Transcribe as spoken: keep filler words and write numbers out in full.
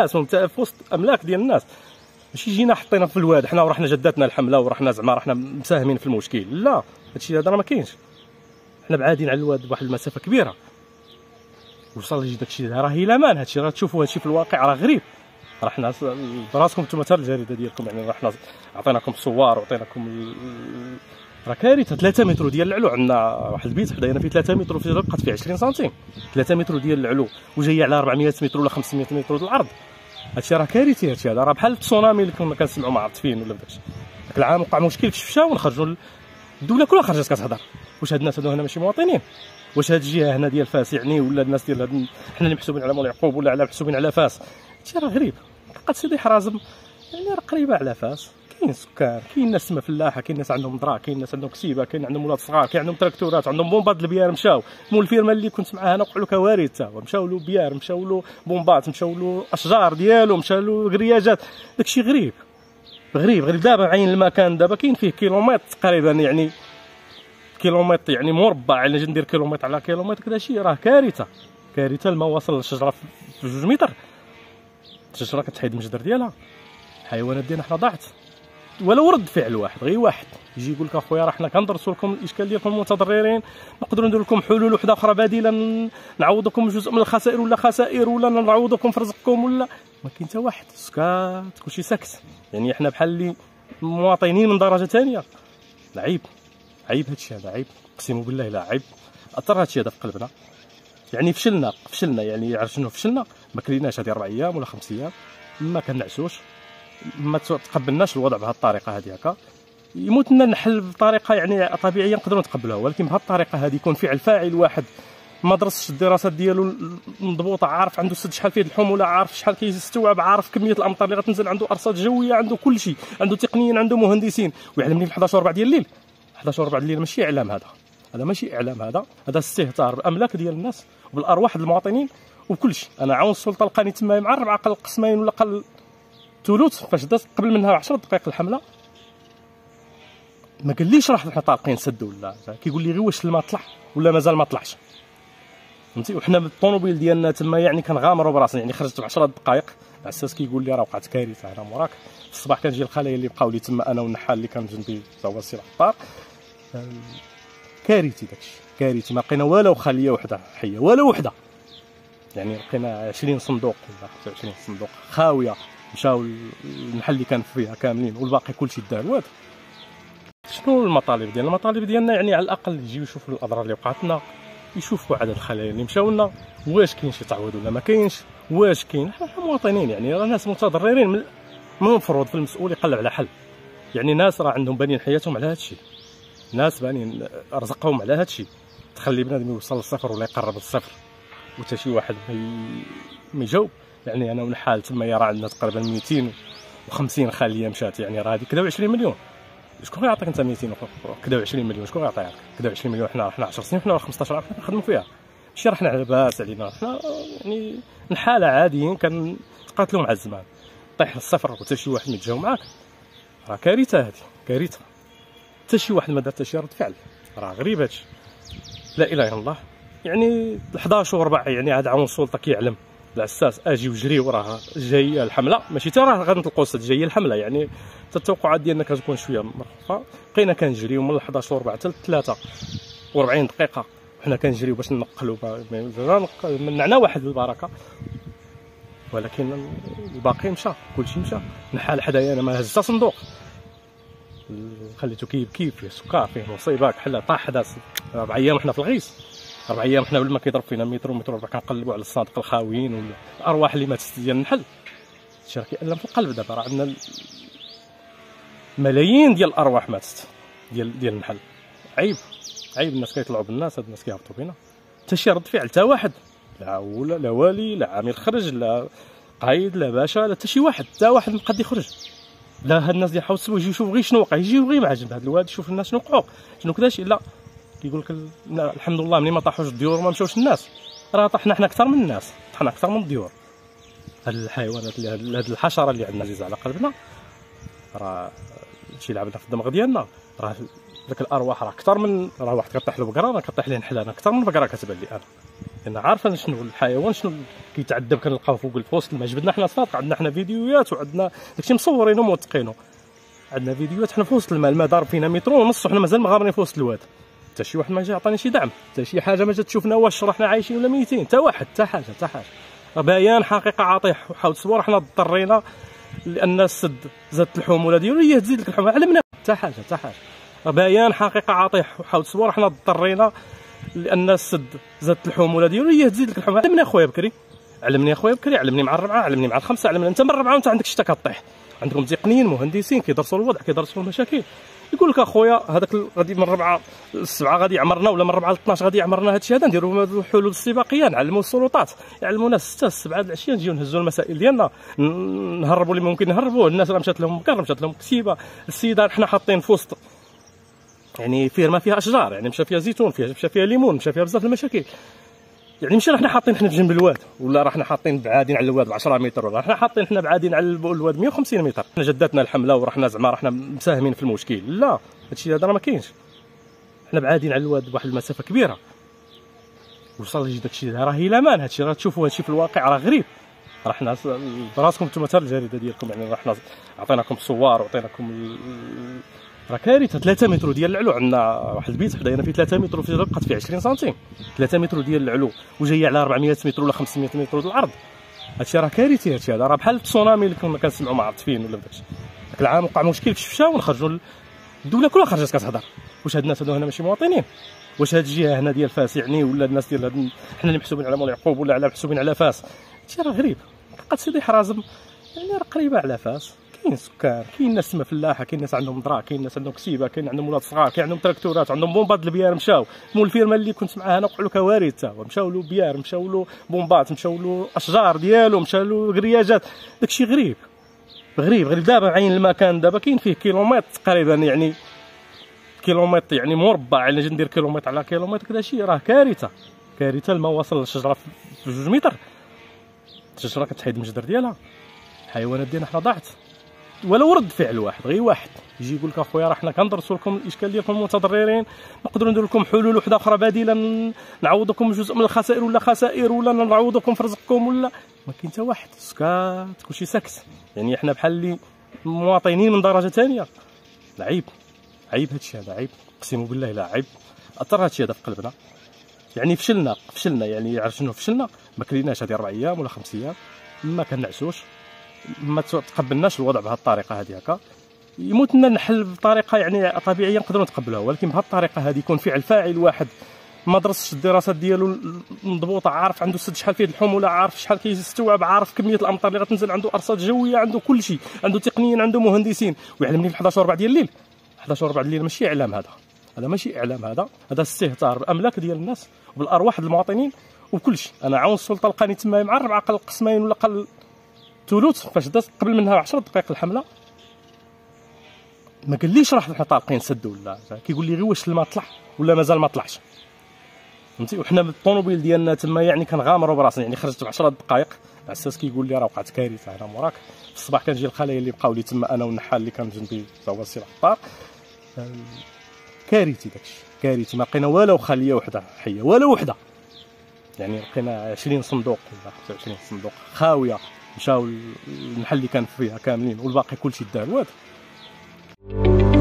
في وسط املاك ديال الناس. ماشي جينا حطينا في الواد حنا ورحنا جداتنا الحمله ورحنا زعما رحنا مساهمين في المشكل، لا هادشي هذا راه ما كاينش. حنا بعادين على الواد بواحد المسافه كبيره، وصل يجي داكشي راه الى مان. هادشي راه تشوفوا هادشي في الواقع راه غريب. راه حنا براسكم نتوما حتى الجريده ديالكم يعني راه حنا عطيناكم الصور وعطيناكم راه كارثه. ثلاثة متر ديال العلو، عندنا واحد البيت حدايا فيه ثلاثة متر وفيه بقات فيه عشرين سنتيم، ثلاثة متر ديال العلو وجايه على أربعمية متر ولا خمسمية متر ديال العرض. هادشي راه كارثي. هادشي هذا راه بحال التسونامي اللي كنا كنسمعوا ما عرفت فين ولا بداكشي. داك العام وقع مشكل في شفشه ونخرجوا الدوله كلها خرجت كتهضر. واش هاد الناس هادو هنا ماشي مواطنين؟ واش هاد الجهه هنا ديال فاس يعني ولا الناس ديال هاد حنا اللي محسوبين على مول يعقوب ولا على محسوبين على فاس؟ هادشي راه غريب. لقات سيدي حرازم يعني راه قريبه على فاس، كاين سكان، كاين ناس تما فلاحه، كاين ناس عندهم دراع، كاين ناس عندهم كتيبه، كاين عندهم ولاد صغار، كاين عندهم تراكتورات، عندهم بومبات البيار مشاو. مول الفيرما اللي كنت معاه انا وقعوا له كوارث تا هو، مشاو له بيار، مشاو له بومبات، مشاو له اشجار ديالو، مشاو له غرياجات. داكشي غريب غريب غريب. دابا عين المكان دابا كاين فيه كيلومتر تقريبا، يعني كيلومتر يعني مربع، يعني نجي ندير كيلومتر على كيلومتر كذا شي راه كارثه كارثه. الماء واصل للشجره في جوج متر، الشجره كتحيد المجدر ديالها. الحيوانات ديالنا حنا ضاعت. ولو رد فعل واحد غير واحد يجي يقول لك اخويا راه حنا كندرسوا لكم الاشكال ديالكم المتضررين، نقدروا ندير لكم حلول وحده اخرى بديله، نعوضكم جزء من الخسائر ولا خسائر ولا نعوضكم في رزقكم ولا ما كاين حتى واحد. سكات، كلشي ساكت. يعني حنا بحال اللي مواطنين من درجه ثانيه. عيب عيب هادشي هذا عيب، اقسم بالله لا عيب. اثر هادشي هذا في قلبنا. يعني فشلنا فشلنا يعني عرفت شنو فشلنا؟ ما كليناش هذه اربع ايام ولا خمس ايام، ما كنعسوش، ما تقبلناش الوضع بهذه الطريقه هذه. هكا يموت لنا النحل بطريقه يعني طبيعيه نقدروا نتقبلوها، ولكن بهذه الطريقه هذه يكون فعل فاعل واحد ما درسش الدراسات ديالو مضبوطه، عارف عنده السد شحال فيه الحموله، عارف شحال كيستوعب، عارف كميه الامطار اللي غتنزل، عنده ارصاد جويه، عنده كل شيء، عنده تقنيين، عنده مهندسين، ويعلمني في حداش وربع ديال الليل. حداش وربع ديال الليل ماشي اعلام، هذا هذا ماشي اعلام، هذا هذا استهتار بالاملاك ديال الناس وبالارواح ديال المواطنين وبكل شيء. انا عاون السلطه لقاني تما مع الربعه قل قسمين ولا قل ثلث، فاش دازت قبل منها عشر دقائق الحمله ما قاليش راه حنا طالقين سد ولا، كيقول لي غير واش الماء طلع ولا مازال ما طلعش، فهمتي. وحنا بالطوموبيل ديالنا تما يعني كنغامروا براسنا، يعني خرجت ب عشر دقائق العساس كيقول لي راه وقعت كارثه هنا موراك. في الصباح كنجي الخلايا اللي بقاو لي تما انا والنحال اللي كان جنبي تا هو السي العطار، كارثي داكشي كارثي. ما لقينا والو خليه وحده حيه ولا وحده، يعني لقينا عشرين صندوق ولا خمسة وعشرين صندوق خاويه، مشاو المحل اللي كان فيها كاملين والباقي كلشي دار الواد. شنو المطالب ديالنا؟ المطالب ديالنا يعني على الاقل يجيو يشوفوا الاضرار اللي وقعت لنا، يشوفوا عدد الخلايا اللي مشاو لنا، واش كاين شي تعويض ولا ما كاينش، واش كاين. حنا مواطنين يعني راه ناس متضررين، من المفروض في المسؤول يقلب على حل. يعني ناس راه عندهم بانين حياتهم على هذا الشيء، ناس بانين رزقهم على هذا الشيء. تخلي بنادم يوصل للصفر ولا يقرب للصفر وتا شي واحد ما يجاوب. يعني انا ونحال تما راه عندنا تقريبا مئتين وخمسين خليه مشات، يعني راه هذيك كدا وعشرين مليون. شكون غيعطيك انت مئتين كدا وعشرين مليون؟ شكون غيعطيك كدا وعشرين مليون؟ حنا حنا عشر سنين، حنا خمسطاش عام كنخدموا فيها، ماشي راه حنا لاباس علينا. حنا يعني نحاله عاديين كنتقاتلوا مع الزمان. طيح للصفر وتا شي واحد ما يتجاوب معاك، راه كارثه. هذه كارثه. حتى شي واحد ما دار حتى شي رد فعل، راه غريب هادشي. لا اله الا الله. يعني حداش وربع يعني عاد عاون السلطه كيعلم العساس اجي وجري وراها جايه الحمله، ماشي حتى راه غنطلقوا السد، جايه الحمله. يعني حتى التوقعات ديالنا كتكون شويه مرخصه. بقينا كنجريو من حداش وربع حتى ثلاثة وأربعين دقيقه حنا كنجريو باش نقلوا، منعنا واحد بالبركه، ولكن الباقي مشى، كلشي مشى. نحال حدايا انا ما هز حتى صندوق، خليته كيبكي فيه سكر فيه مصيبه كحله طاح. حداث اربع ايام حنا في الغيس، اربع ايام حنا بالما كيضرب فينا متر ومتر وربع كنقلبوا على الصنادق الخاويين والارواح اللي ماتت ديال النحل. هادشي راه كيألم في القلب. دابا راه عندنا ملايين ديال الارواح ماتت ديال ديال النحل. عيب عيب. الناس كيطلعوا بالناس، هاد الناس كيهبطوا بينا، حتى شي رد فعل، حتى واحد، لا ولا لا والي لا عامل خرج لا قايد لا باشا لا حتى شي واحد، حتى واحد مقد يخرج. لا هاد الناس اللي حاولوا يجيو يشوفوا غير شنو وقع، يجيو غير مع جنب هاد الواد يشوف الناس شنو وقعوا شنو كذا شي. لا كيقول لك الحمد لله ملي ما طاحوش الديور وما مشاوش الناس، راه طحنا حنا اكثر من الناس، طحنا اكثر من الديور. هاد الحيوانات اللي هاد الحشره اللي عندنا عزيزه على قلبنا، راه شي لعبنا في الدماغ ديالنا. راه داك الارواح راه اكثر من، راه واحد كطيح له بقره راه كطيح ليه نحله، انا اكثر من بقره كتبان لي انا. لان عارفه شنو الحيوان شنو كيتعذب كنلقاو فوق الفوسط. ما جبدنا حنا صادق، عندنا حنا فيديوهات وعندنا داكشي مصورينه وموثقينه. عندنا فيديوهات حنا في وسط الماء، الماء ضارب فينا مترو ونص وحنا مازال مغامرين في وسط الواد. حتى شي واحد ما جا عطاني شي دعم، حتى شي حاجه ما جات تشوفنا واش حنا عايشين ولا ميتين، حتى واحد حتى حاجه حتى حاجه. بيان حقيقه عاطيه حاول تصور. حنا اضطرينا لان السد زادت الحموله ديالو هي تزيد لك الحموله، علمنا حتى حاجه حتى حاجه. بيان حقيقه عاطيه حاول تصور. حنا اضطرينا لان السد زادت الحموله ديالو هي تزيد لك الحموله. علمني اخويا بكري، علمني اخويا بكري، علمني مع الربعه، علمني مع الخمسه، علمني انت من الربعه وانت عندك شتا كطيح. عندكم تقنيين مهندسين كيدرسوا الوضع كيدرسوا المشاكل، يقول لك اخويا هذاك غادي من الربعه للسبعه غادي يعمرنا، ولا من الربعه ل اثناش غادي يعمرنا. هذا الشيء هذا نديروا الحلول الاستباقيه، نعلموا السلطات يعلمونا الناس ستة السبعه د العشيه نجيو نهزوا المسائل ديالنا، نهربوا اللي ممكن نهربوه. الناس راه مشات لهم مكر، مشات لهم كسيبه. السيده حنا حاطين في وسط يعني فيرما فيها اشجار، يعني مشى فيها زيتون، فيها مشى فيها ليمون، مشى فيها بزاف المشاكل. يعني ماشي راه حنا حاطين حنا في جنب الواد، ولا راه حنا حاطين بعادين على الواد ب عشرة متر، ولا حنا حاطين حنا بعادين على الواد مية وخمسين متر. حنا جداتنا الحمله ورحنا زعما رحنا مساهمين في المشكل. لا هادشي هذا راه ما كاينش. حنا بعادين على الواد بواحد المسافه كبيره. وصل يجي داكشي راه الى مان. هادشي راه تشوفوا هادشي في الواقع راه غريب. راه حنا براسكم نتوما حتى الجريده ديالكم يعني راه حنا عطيناكم الصور وعطيناكم راه كارثه. ثلاثة متر ديال العلو، عندنا واحد البيت حدايا فيه ثلاثة متر وفي بقات فيه عشرين سنتيم. ثلاثة متر ديال العلو وجايه على أربعمية متر ولا خمسمية متر ديال العرض. هادشي راه كارثي. هادشي هذا راه بحال التسونامي اللي كنا كنسمعوا ما عرفت فين ولا داكشي. داك العام وقع مشكل في الشفشه ونخرجوا الدوله كلها خرجت كتهضر. واش هاد الناس هادو هنا ماشي مواطنين؟ واش هاد الجهه هنا ديال فاس يعني ولا الناس ديال هاد حنا اللي محسوبين على مول يعقوب ولا على محسوبين على فاس؟ هادشي راه غريب. لقات سيدي حرازم يعني راه قريبه على فاس، كاين سكان، كاين ناس تما فلاحه، كاين ناس عندهم ذرا، كاين ناس عندهم كسيبه، كاين عندهم ولاد صغار، كاين عندهم تراكتورات، عندهم بومبات البيار مشاو. مول الفيرما اللي كنت معاه انا وقعوا له كوارث تا هو، مشاو له بيار، مشاو له بومبات، مشاو له اشجار ديالو، مشاو له غرياجات. داكشي غريب غريب غريب. دابا عين المكان دابا كاين فيه كيلومتر تقريبا، يعني كيلومتر يعني مربع، يعني ندير كيلومتر على كيلومتر كذا شي راه كارثه كارثه. الماء واصل للشجره في جوج متر، الشجره كتحيد المجدر ديالها. الحيوانات ديالنا حنا ضاعت. ولو رد فعل واحد غير واحد يجي يقول لك اخويا راه حنا كندرسوا لكم الاشكال ديالكم المتضررين، نقدروا نديروا لكم حلول وحده اخرى بديله، نعوضكم جزء من الخسائر ولا خسائر ولا نعوضكم في رزقكم ولا ما كاين حتى واحد. سكات كلشي ساكت. يعني حنا بحال اللي مواطنين من درجه ثانيه. عيب عيب هادشي هذا عيب، اقسم بالله لا عيب. اثر هادشي هذا في قلبنا. يعني فشلنا فشلنا يعني عرفت شنو فشلنا؟ ما كليناش هذه اربع ايام ولا خمس ايام، ما كنعسوش، ما تقبلناش الوضع بهذه الطريقه هذه هكا. يموت لنا الحل بطريقه يعني طبيعيه نقدروا نتقبلوها، ولكن بهذه الطريقه هذه يكون فعل فاعل واحد ما درسش الدراسات ديالو مضبوطه، عارف عنده السد شحال فيه الحموله، عارف شحال كيستوعب، عارف كميه الامطار اللي غتنزل، عنده ارصاد جويه، عنده كل شيء، عنده تقنيين، عنده مهندسين، ويعلمني في حداش وربع ديال الليل. حداش وربع ديال الليل ماشي اعلام، هذا هذا ماشي اعلام، هذا هذا استهتار بالاملاك ديال الناس وبالارواح ديال المواطنين وبكل شيء. انا عاون السلطه لقاني تما مع الربعه قل قسمين ولا قل ثلث فاش دازت قبل منها عشر دقائق الحمله، ما قاليش راه حنا طالقين سد ولا كيقول لي غير واش الماء طلع ولا مازال ما طلعش، فهمتي. وحنا بالطوموبيل ديالنا تما يعني كنغامروا براسنا، يعني خرجت ب عشر دقائق العساس كيقول لي راه وقعت كارثه هنا موراك. في الصباح كنجي الخلايا اللي بقاو لي تما انا والنحال اللي كان جنبي تا هو السي العطار، كارثي داكشي كارثي. ما لقينا والو خليه وحده حيه ولا وحده، يعني لقينا عشرين صندوق ولا خمسة وعشرين صندوق خاويه، مشاو المحل اللي كان فيها كاملين والباقي كلشي دار الواد.